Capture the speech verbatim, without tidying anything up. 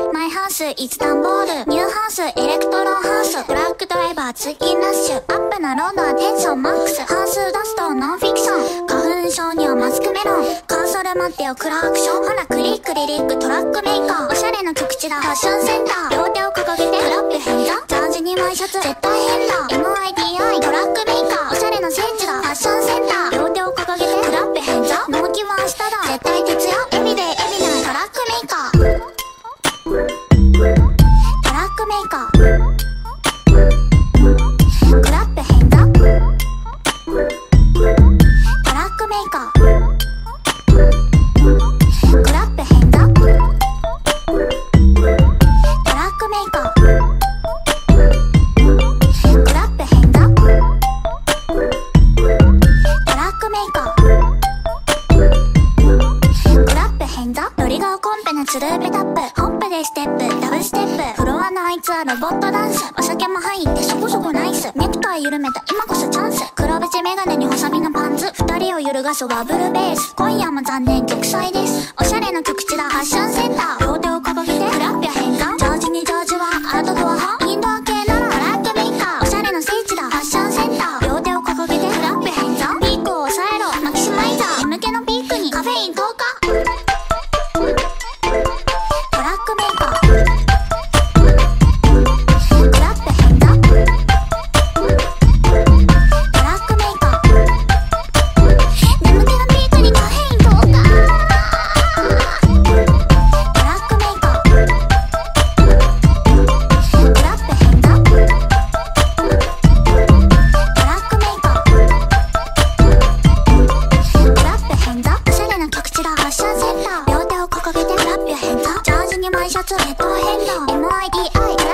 マイハウスいつダンボール、ニューハウスエレクトロンハウス、トラックドライバー通勤ラッシュ、アップなロードはテンションマックス、ハウスダストノンフィクション、花粉症にはマスクメロン、カーソル待ってよクラークション、ほらクリックリリックトラックメーカー、おしゃれな曲地だファッションセンター、両手を掲げてクラップ変座、ジャージにワイシャツ絶対変だ エムアイディーアイ トラックメーカー、おしゃれな聖地だファッションセンター、両手を掲げてクラップ変座、納期は明日だ絶対徹夜エビデイエビナイトラックメーカー、トラックメーカー、クラップ変座、トラックメーカー、クラップ変座、トラックメーカー、クラップ変座、トラックメーカー、クラップ変座、ノリがコンペなツルーペタップ、ホップでステップダブルステップ、フロアのあいつはロボットダンス、お酒も入ってそこそこナイス、ネクタイ緩めた今こそチャンス、黒縁メガネに細身のパンツ、二人を揺るがすワブルベース、今夜も残念玉砕です、おしゃれな曲地だファッションセンター、両手を掲げてクラップや変換、ジャージにジャージはアウトドア派、インドア系ならトラックメーカー、おしゃれな聖地だファッションセンター、両手を掲げてクラップ変換、ピークを抑えろマキシマイザー、眠気のピークにカフェイン投下、トラックメーカー、クラップ変座、トラックメーカー、眠気のピークにカフェイン投下、トラックメーカー、クラップ変座、トラックメーカー、クラップ変座、おしゃれな曲地だファッションセンター、両手を掲げてクラップや変座、ジャージにワイシャツヘッド変動 エムアイディーアイ